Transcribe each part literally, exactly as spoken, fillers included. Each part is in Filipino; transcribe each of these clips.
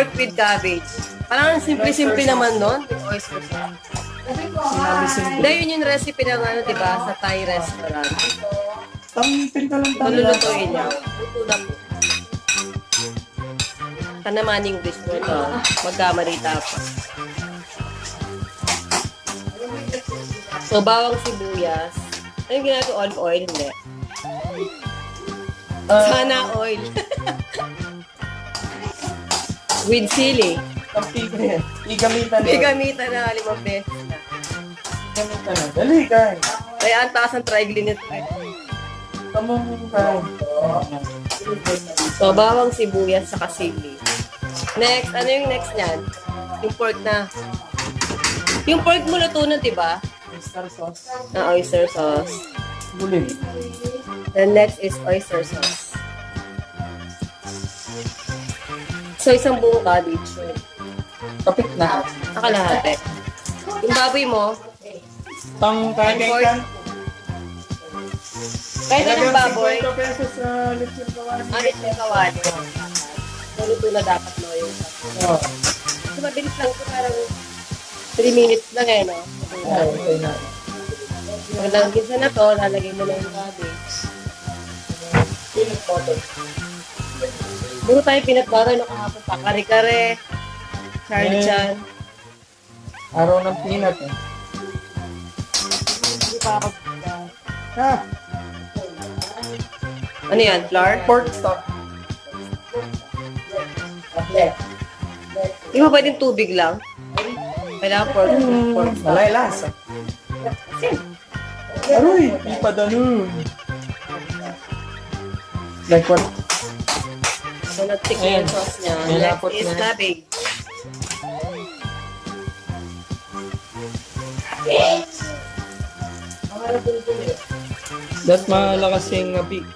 Pork with cabbage. Parang simple-simple naman nun. With oyster sauce. Hindi, yun yung recipe ng ano, diba? Sa Thai restaurant. Tampin ka lang tayo. Lulutuin niya. Luto na po. Tanaman yung dish mo ito. Magkamali tapos. So, bawang sibuyas. Ano yung ginagawa? Olive oil? Hindi. Uh, Sana oil. With sili. Igamitan na. Igamitan na limang beses na. Igamitan na. Dali, kain. Kaya ang taas ng triglin nito. Tamang kain. So, bawang sibuyas sa sili. Next, ano yung next niyan? Yung pork na. Yung pork mo luto na, diba? Oyster sauce. Na oyster sauce. Bulim. Then next is oyster sauce. So, isang buong cabbage. Kapit na. Nakalahati. Yung baboy mo, Tang kain ka. kahit anong baboy, fifty pesos sa lechon kawali. alit yung kawali. Luto na dapat mo yung Oo. so, mabilis lang ito. Parang three minutes lang eh, no? Oo, okay na. Pag nagkisa na to, lalagay mo na yung cabbage. Peanut butter. Duro tayo peanut butter no kahapon pa. Kare-kare. Charlie Chan. Araw ng peanut eh. Hindi pa ako. Ha? Ano yan? Flour? Pork stock. Di ba pwedeng tubig lang? Kailangan pork. pork stock. Malay lasa. Aroy, di pa danun. Like what? So, nag-tick na yung sauce niya. Next is cabbage. That malakas yung uh, pig.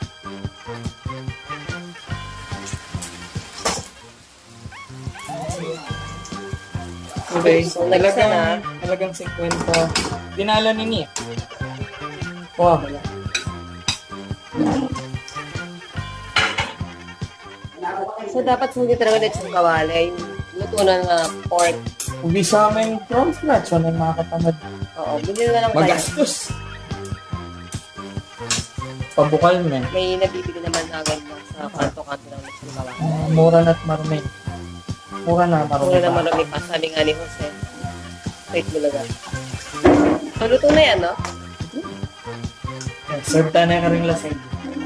Okay, So, nagisa na. talagang, talagang fifty. Dinala ni Nia. Wow. So, dapat hindi talaga ulit yung kawali. Yung luto na nga pork. Ubi sa amin from scratch. Ano yung mga katamad? Oo, bilhin na lang tayo. Magastos. Pabukal mo. May nabibili naman agad na sa kanto-kanto ng lechon kawali. Uh, mura na't marumi. Mura na marumi. Mura na marami pa. Sabi nga ni Jose. Wait mo laga. So, luto na yan, no? Yeah, serve tayo na ka rin lasing.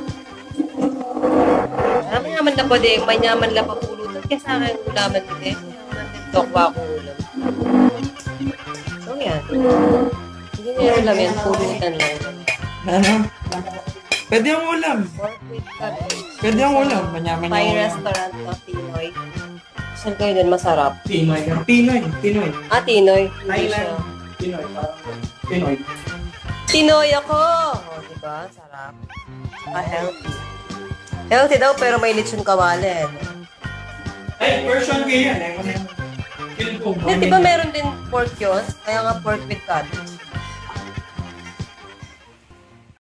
Ah, may naman na pa din. May naman na pa pulutan. Kaya sa akin, ulaman din eh. Tokwa ko ulam. So, yan. Hindi niya ulam yan. Pulutan lang. Ano? Pwede yung ulam. Pork with cabbage. Pwede yung ulam. Manyaman Thai yung ulam. restaurant na Pinoy. Saan kayo din masarap? Pinoy. Pinoy. Pinoy. Ah, Tinoy. Thailand. Pinoy. Pinoy. Tinoy ako! O, oh, diba? Sarap. Ah, healthy. Healthy daw, pero may lechon kawali. Ay, version ko yan. Eh, Di ba meron din pork yun? Kaya nga pork with cabbage.